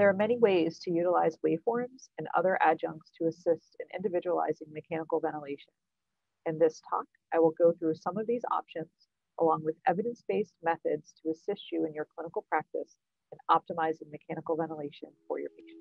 There are many ways to utilize waveforms and other adjuncts to assist in individualizing mechanical ventilation. In this talk, I will go through some of these options along with evidence-based methods to assist you in your clinical practice in optimizing mechanical ventilation for your patients.